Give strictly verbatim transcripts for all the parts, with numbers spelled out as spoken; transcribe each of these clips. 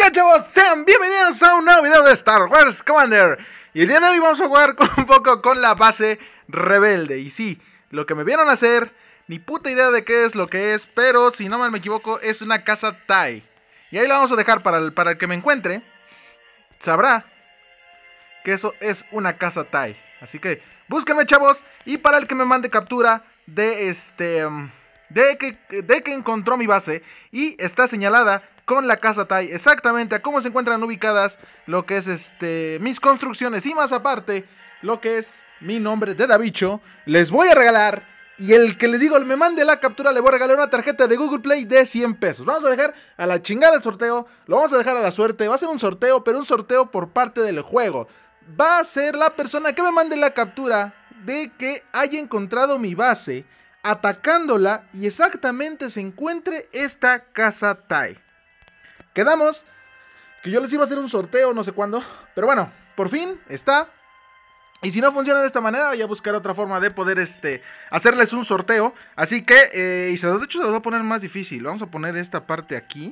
Hola chavos, sean bienvenidos a un nuevo video de Star Wars Commander. Y el día de hoy vamos a jugar con, un poco con la base rebelde. Y sí, lo que me vieron hacer, ni puta idea de qué es lo que es, pero si no mal me equivoco es una casa TIE. Y ahí la vamos a dejar para el, para el que me encuentre, sabrá que eso es una casa TIE. Así que búsquenme chavos, y para el que me mande captura de este... De que, de que encontró mi base y está señalada con la casa TIE exactamente a cómo se encuentran ubicadas lo que es este mis construcciones y más aparte lo que es mi nombre de Davicho, les voy a regalar, y el que les digo me mande la captura le voy a regalar una tarjeta de Google Play de cien pesos. Vamos a dejar a la chingada el sorteo, lo vamos a dejar a la suerte, va a ser un sorteo, pero un sorteo por parte del juego. Va a ser la persona que me mande la captura de que haya encontrado mi base, atacándola y exactamente se encuentre esta casa TIE. Quedamos que yo les iba a hacer un sorteo no sé cuándo, pero bueno, por fin está. Y si no funciona de esta manera, voy a buscar otra forma de poder este, hacerles un sorteo. Así que, eh, y se los, de hecho se los voy a poner más difícil. Vamos a poner esta parte aquí,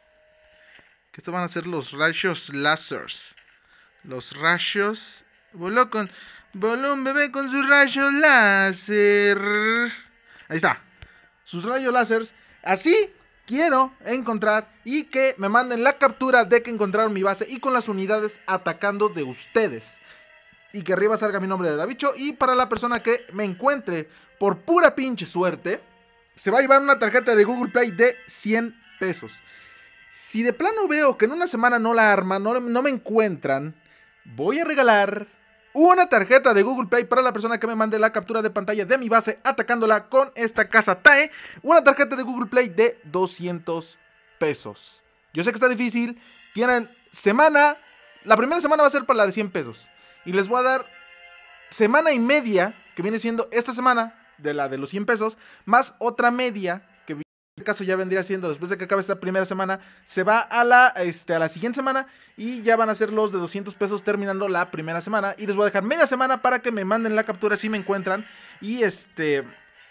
que estos van a ser los rayos láseres. Los rayos... Voló con... Voló un bebé con sus rayos láser. Ahí está, sus rayos láseres. Así quiero encontrar y que me manden la captura de que encontraron mi base y con las unidades atacando de ustedes. Y que arriba salga mi nombre de Davicho. Y para la persona que me encuentre por pura pinche suerte, se va a llevar una tarjeta de Google Play de cien pesos. Si de plano veo que en una semana no la arman, no, no me encuentran, voy a regalar una tarjeta de Google Play para la persona que me mande la captura de pantalla de mi base atacándola con esta casa TIE. Una tarjeta de Google Play de doscientos pesos. Yo sé que está difícil. Tienen semana. La primera semana va a ser para la de cien pesos. Y les voy a dar semana y media, que viene siendo esta semana de la de los cien pesos, más otra media, que en este caso ya vendría siendo, después de que acabe esta primera semana, se va a la, este, a la siguiente semana. Y ya van a ser los de doscientos pesos terminando la primera semana. Y les voy a dejar media semana para que me manden la captura si me encuentran. Y este...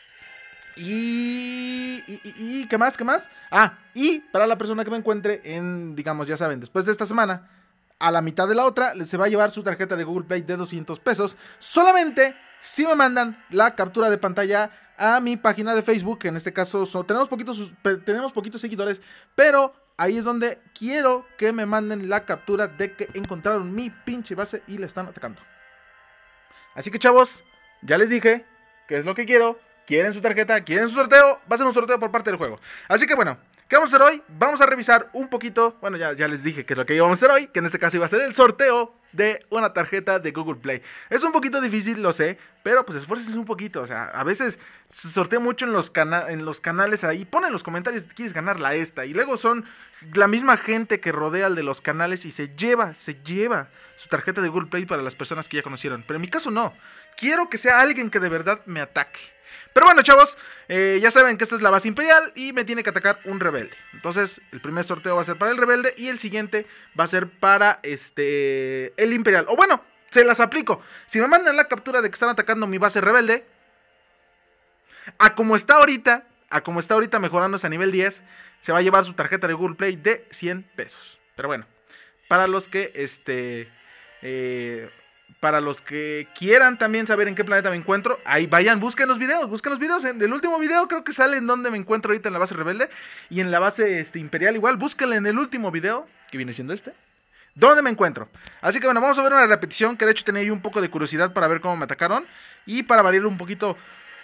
Y, y, y, y... ¿Qué más? ¿Qué más? Ah, y para la persona que me encuentre en, digamos, ya saben, después de esta semana, a la mitad de la otra, se va a llevar su tarjeta de Google Play de doscientos pesos. Solamente si me mandan la captura de pantalla a mi página de Facebook, que en este caso son, tenemos, poquitos, tenemos poquitos seguidores, pero... ahí es donde quiero que me manden la captura de que encontraron mi pinche base y la están atacando. Así que chavos, ya les dije qué es lo que quiero. Quieren su tarjeta, quieren su sorteo. Va a ser un sorteo por parte del juego. Así que bueno, ¿qué vamos a hacer hoy? Vamos a revisar un poquito. Bueno, ya, ya les dije qué es lo que íbamos a hacer hoy, que en este caso iba a ser el sorteo de una tarjeta de Google Play. Es un poquito difícil, lo sé, pero pues esfuércense un poquito. O sea, a veces se sortea mucho en los, cana en los canales ahí. Ponen en los comentarios, quieres ganarla esta. Y luego son la misma gente que rodea al de los canales y se lleva, se lleva su tarjeta de Google Play para las personas que ya conocieron. Pero en mi caso no. Quiero que sea alguien que de verdad me ataque. Pero bueno chavos, eh, ya saben que esta es la base imperial y me tiene que atacar un rebelde. Entonces el primer sorteo va a ser para el rebelde y el siguiente va a ser para este el imperial. O bueno, se las aplico. Si me mandan la captura de que están atacando mi base rebelde, a como está ahorita, a como está ahorita mejorándose a nivel diez, se va a llevar su tarjeta de Google Play de cien pesos. Pero bueno, para los que este... Eh, para los que quieran también saber en qué planeta me encuentro, ahí vayan, busquen los videos, busquen los videos. En el último video creo que sale en donde me encuentro ahorita en la base rebelde. Y en la base este, imperial igual, búsquenle en el último video, que viene siendo este, dónde me encuentro. Así que bueno, vamos a ver una repetición, que de hecho tenía yo un poco de curiosidad para ver cómo me atacaron. Y para variarle un poquito...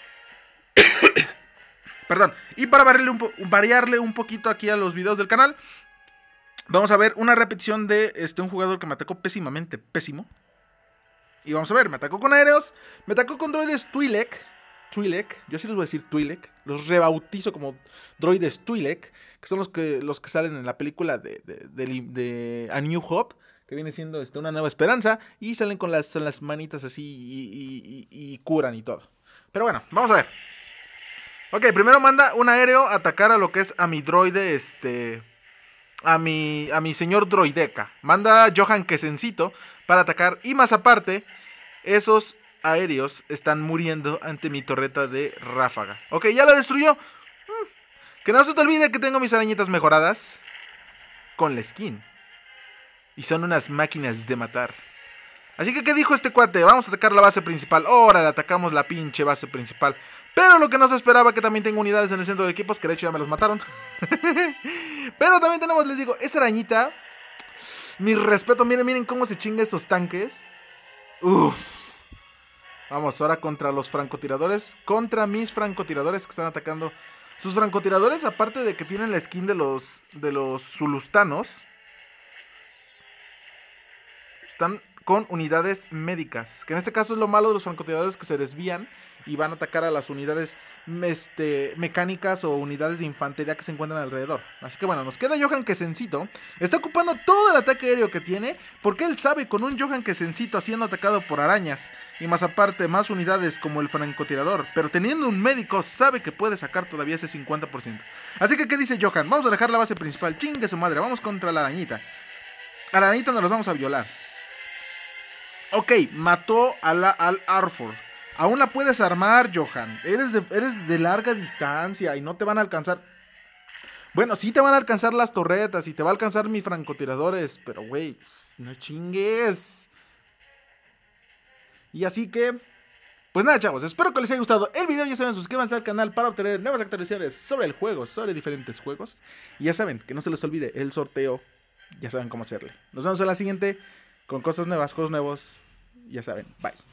Perdón, y para variarle un, variarle un poquito aquí a los videos del canal, vamos a ver una repetición de este, un jugador que me atacó pésimamente, pésimo. Y vamos a ver, me atacó con aéreos, me atacó con droides Twi'lek, Twi'lek, yo sí les voy a decir Twi'lek, los rebautizo como droides Twi'lek, que son los que, los que salen en la película de, de, de, de A New Hope, que viene siendo este, una nueva esperanza, y salen con las, las manitas así y, y, y, y curan y todo. Pero bueno, vamos a ver. Ok, primero manda un aéreo a atacar a lo que es a mi droide, este... A mi, a mi señor droideca. Manda a Johan Quesencito para atacar. Y más aparte, esos aéreos están muriendo ante mi torreta de ráfaga. Ok, ya la destruyó. Hmm. Que no se te olvide que tengo mis arañitas mejoradas con la skin. Y son unas máquinas de matar. Así que, ¿qué dijo este cuate? Vamos a atacar la base principal. Ahora le atacamos la pinche base principal. Pero lo que no se esperaba que también tengo unidades en el centro de equipos, que de hecho ya me los mataron. Pero también tenemos, les digo, esa arañita. Mi respeto, miren, miren cómo se chinga esos tanques. Uff. Vamos, ahora contra los francotiradores. Contra mis francotiradores que están atacando. Sus francotiradores, aparte de que tienen la skin de los, de los zulustanos, están con unidades médicas, que en este caso es lo malo de los francotiradores, que se desvían y van a atacar a las unidades este, mecánicas o unidades de infantería que se encuentran alrededor. Así que bueno, nos queda Johan Quesencito. Está ocupando todo el ataque aéreo que tiene, porque él sabe, con un Johan Quesencito siendo atacado por arañas, y más aparte más unidades como el francotirador, pero teniendo un médico, sabe que puede sacar todavía ese cincuenta por ciento. Así que, ¿qué dice Johan? Vamos a dejar la base principal, chingue su madre, vamos contra la arañita. A la arañita nos los vamos a violar. Ok, mató a la, al Arthur. Aún la puedes armar, Johan. Eres de, eres de larga distancia y no te van a alcanzar. Bueno, sí te van a alcanzar las torretas y te va a alcanzar mis francotiradores. Pero, güey, no chingues. Y así que, pues nada, chavos. Espero que les haya gustado el video. Ya saben, suscríbanse al canal para obtener nuevas actualizaciones sobre el juego, sobre diferentes juegos. Y ya saben, que no se les olvide el sorteo. Ya saben cómo hacerle. Nos vemos en la siguiente con cosas nuevas, juegos nuevos. Ya saben, bye.